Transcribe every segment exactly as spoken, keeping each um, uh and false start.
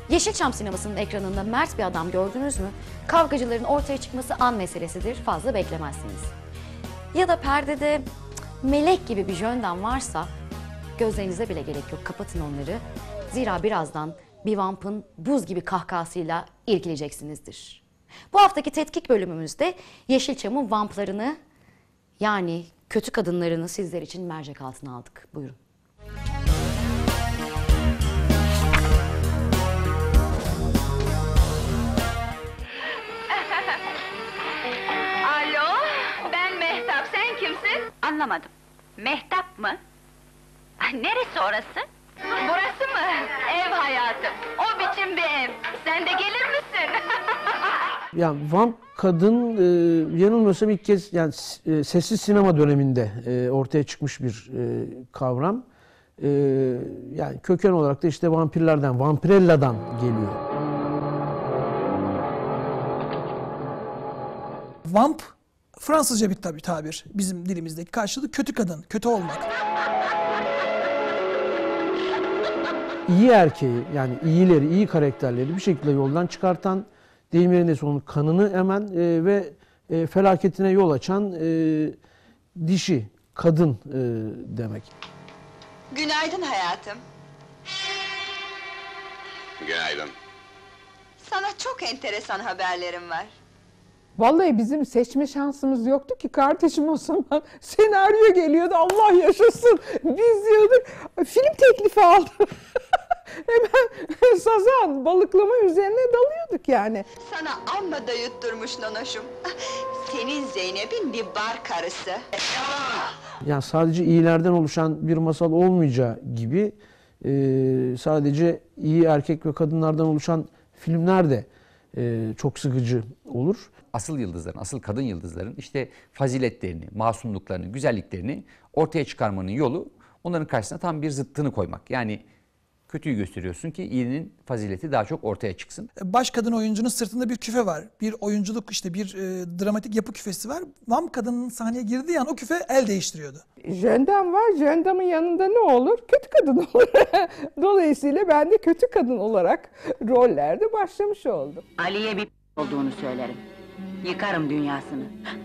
Yeşilçam sinemasının ekranında mert bir adam gördünüz mü? Kavgacıların ortaya çıkması an meselesidir, fazla beklemezsiniz. Ya da perdede melek gibi bir jönden varsa gözlerinize bile gerek yok, kapatın onları. Zira birazdan bir vampın buz gibi kahkahasıyla irkileceksinizdir. Bu haftaki tetkik bölümümüzde Yeşilçam'ın vamplarını, yani kötü kadınlarını sizler için mercek altına aldık. Buyurun. Alo, ben Mehtap, sen kimsin? Anlamadım. Mehtap mı? Ah, neresi orası? Burası mı? Ev hayatım, o biçim bir ev. Sen de gelir misin? Yani vamp kadın e, yanılmıyorsam ilk kez yani e, sessiz sinema döneminde e, ortaya çıkmış bir e, kavram. E, yani köken olarak da işte vampirlerden, vampirella'dan geliyor. Vamp, Fransızca bir tabi tabir. Bizim dilimizdeki karşılığı kötü kadın, kötü olmak. İyi erkeği, yani iyileri, iyi karakterleri bir şekilde yoldan çıkartan, deyim yerindeyse onun kanını emen e, ve e, felaketine yol açan e, dişi, kadın e, demek. Günaydın hayatım. Günaydın. Sana çok enteresan haberlerim var. Vallahi bizim seçme şansımız yoktu ki kardeşim o zaman. Senaryo geliyordu, Allah yaşasın. Biz diyorduk, film teklifi aldı. Hemen sazan, balıklama üzerine dalıyorduk yani. Sana amma da yutturmuş Nonoş'um. Senin Zeynep'in bir bar karısı. Yani sadece iyilerden oluşan bir masal olmayacağı gibi e, sadece iyi erkek ve kadınlardan oluşan filmler de e, çok sıkıcı olur. Asıl yıldızların, asıl kadın yıldızların işte faziletlerini, masumluklarını, güzelliklerini ortaya çıkarmanın yolu onların karşısına tam bir zıttını koymak. Yani kötüyü gösteriyorsun ki iyinin fazileti daha çok ortaya çıksın. Baş kadın oyuncunun sırtında bir küfe var. Bir oyunculuk işte bir e, dramatik yapı küfesi var. Vamp kadının sahneye girdiği an o küfe el değiştiriyordu. Jöndam var, jöndamın yanında ne olur? Kötü kadın olur. Dolayısıyla ben de kötü kadın olarak rollerde başlamış oldum. Ali'ye bir olduğunu söylerim. Yıkarım dünyasını.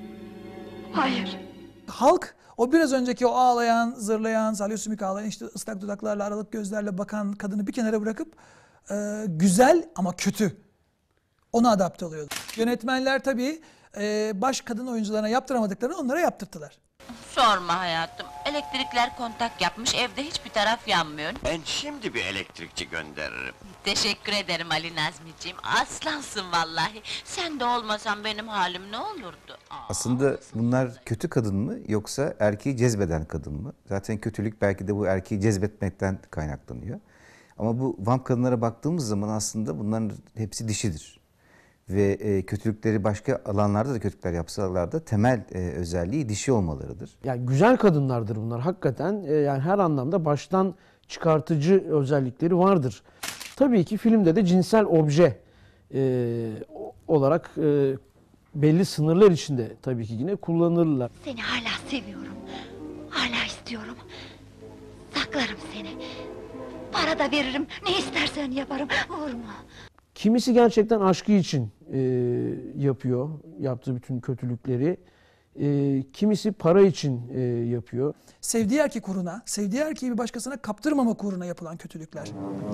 Hayır. Halk o biraz önceki o ağlayan, zırlayan, salya sümük ağlayan, işte ıslak dudaklarla, aralık gözlerle bakan kadını bir kenara bırakıp e, güzel ama kötü. Ona adapte oluyordu. Yönetmenler tabii e, baş kadın oyuncularına yaptıramadıklarını onlara yaptırttılar. Sorma hayatım. Elektrikler kontak yapmış, evde hiçbir taraf yanmıyor. Ben şimdi bir elektrikçi gönderirim. Teşekkür ederim Ali Nazmiciğim. Aslansın vallahi. Sen de olmasan benim halim ne olurdu? Aa. Aslında bunlar kötü kadın mı yoksa erkeği cezbeden kadın mı? Zaten kötülük belki de bu erkeği cezbetmekten kaynaklanıyor. Ama bu vamp kadınlara baktığımız zaman aslında bunların hepsi dişidir. Ve e, kötülükleri başka alanlarda da kötülükler yapsalar da temel e, özelliği dişi olmalarıdır. Yani güzel kadınlardır bunlar hakikaten. E, yani her anlamda baştan çıkartıcı özellikleri vardır. Tabii ki filmde de cinsel obje e, olarak e, belli sınırlar içinde tabii ki yine kullanılırlar. Seni hala seviyorum. Hala istiyorum. Saklarım seni. Para da veririm. Ne istersen yaparım. Vurma. Kimisi gerçekten aşkı için e, yapıyor, yaptığı bütün kötülükleri. E, kimisi para için e, yapıyor. Sevdiği erkek uğruna, sevdiği erkeği bir başkasına kaptırmamak uğruna yapılan kötülükler.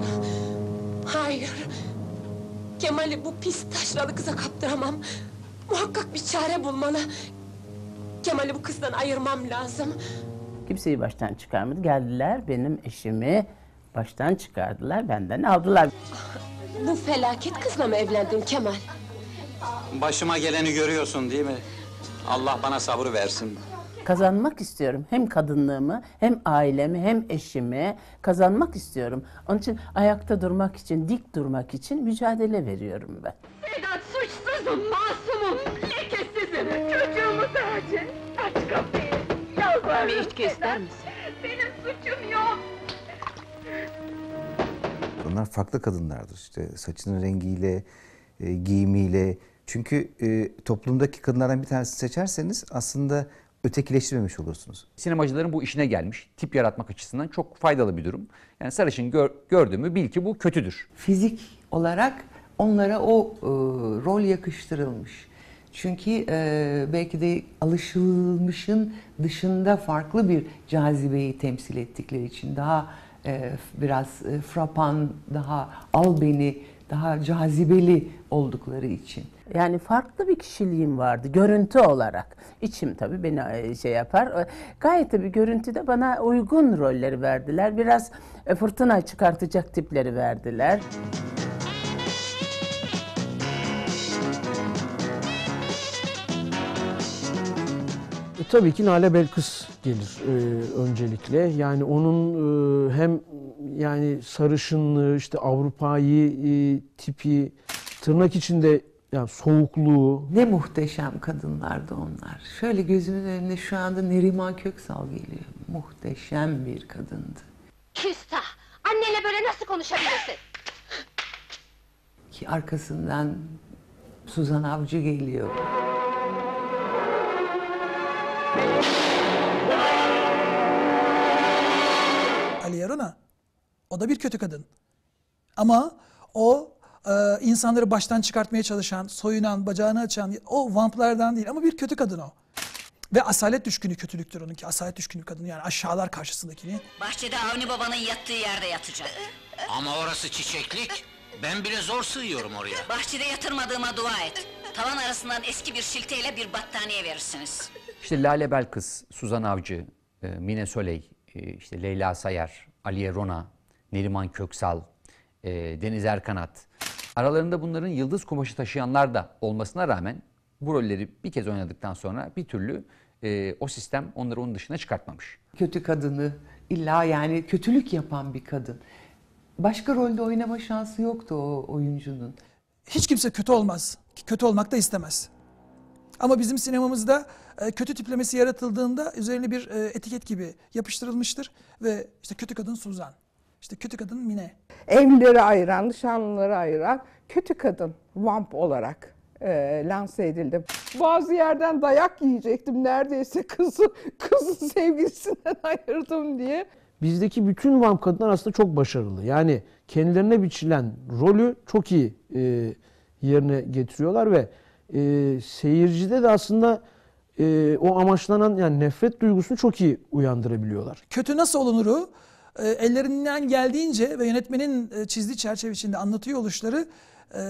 Hayır. Kemal'i bu pis taşralı kıza kaptıramam. Muhakkak bir çare bulmalı. Kemal'i bu kızdan ayırmam lazım. Kimseyi baştan çıkarmadı. Geldiler benim eşimi baştan çıkardılar, benden aldılar. Bu felaket kızla mı evlendin Kemal? Başıma geleni görüyorsun değil mi? Allah bana sabrı versin. Kazanmak istiyorum. Hem kadınlığımı, hem ailemi, hem eşimi kazanmak istiyorum. Onun için ayakta durmak için, dik durmak için mücadele veriyorum ben. Sedat, suçsuzum, masumum, lekesizim, çocuğumu tacı. Aç kapıyı, yalvarırım. Bir içki ister misin? Benim suçum yok. Onlar farklı kadınlardır. İşte saçının rengiyle, e, giyimiyle. Çünkü e, toplumdaki kadınlardan bir tanesini seçerseniz aslında ötekileştirmemiş olursunuz. Sinemacıların bu işine gelmiş, tip yaratmak açısından çok faydalı bir durum. Yani sarışın gör, gördüğümü bil ki bu kötüdür. Fizik olarak onlara o e, rol yakıştırılmış. Çünkü e, belki de alışılmışın dışında farklı bir cazibeyi temsil ettikleri için daha e, biraz e, frapan, daha albeni, daha cazibeli oldukları için. Yani farklı bir kişiliğim vardı görüntü olarak. İçim tabii beni şey yapar. Gayet tabii görüntüde bana uygun rolleri verdiler. Biraz fırtına çıkartacak tipleri verdiler. E, tabii ki Lale Belkıs gelir e, öncelikle. Yani onun e, hem yani sarışınlığı, işte Avrupa'yı e, tipi, tırnak içinde yani soğukluğu. Ne muhteşem kadınlardı onlar. Şöyle gözümün önüne şu anda Neriman Köksal geliyor. Muhteşem bir kadındı. Küstah! Annenle böyle nasıl konuşabilirsin? Ki arkasından Suzan Avcı geliyor. Aliye Rona, o da bir kötü kadın. Ama o e, insanları baştan çıkartmaya çalışan, soyunan, bacağını açan, o vamplardan değil ama bir kötü kadın o. Ve asalet düşkünü kötülüktür onunki, asalet düşkünü kadın yani aşağılar karşısındakini. Bahçede Avni babanın yattığı yerde yatacak. Ama orası çiçeklik. Ben bile zor sığıyorum oraya. Bahçede yatırmadığıma dua et. Tavan arasından eski bir şilteyle bir battaniye verirsiniz. İşte Lale Belkıs, Suzan Avcı, e, Mine Soley, e, işte Leyla Sayar, Aliye Rona, Neriman Köksal, e, Deniz Erkanat. Aralarında bunların yıldız kumaşı taşıyanlar da olmasına rağmen bu rolleri bir kez oynadıktan sonra bir türlü e, o sistem onları onun dışına çıkartmamış. Kötü kadını, illa yani kötülük yapan bir kadın. Başka rolde oynama şansı yoktu o oyuncunun. Hiç kimse kötü olmaz. Kötü olmak da istemez. Ama bizim sinemamızda e, kötü tiplemesi yaratıldığında üzerine bir e, etiket gibi yapıştırılmıştır. Ve işte kötü kadın Suzan, işte kötü kadın Mine. Evlileri ayıran, nişanlıları ayıran kötü kadın vamp olarak e, lanse edildim. Bazı yerden dayak yiyecektim neredeyse kızı, kızı sevgilisinden ayırdım diye. Bizdeki bütün vamp kadınlar aslında çok başarılı. Yani kendilerine biçilen rolü çok iyi e, yerine getiriyorlar ve e, seyircide de aslında e, o amaçlanan yani nefret duygusunu çok iyi uyandırabiliyorlar. Kötü nasıl olunuru e, ellerinden geldiğince ve yönetmenin e, çizdiği çerçeve içinde anlatıyor oluşları e,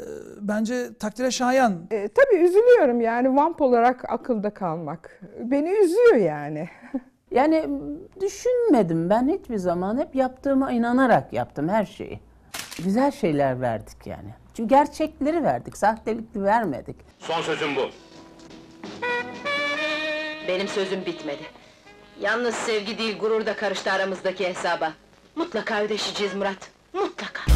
bence takdire şayan. E, tabii üzülüyorum yani vamp olarak akılda kalmak. Beni üzüyor yani. Yani düşünmedim ben hiçbir zaman, hep yaptığıma inanarak yaptım her şeyi. Güzel şeyler verdik yani. Çünkü gerçekleri verdik, sahtelikli vermedik. Son sözüm bu. Benim sözüm bitmedi. Yalnız sevgi değil, gurur da karıştı aramızdaki hesaba. Mutlaka ödeşeceğiz Murat, mutlaka.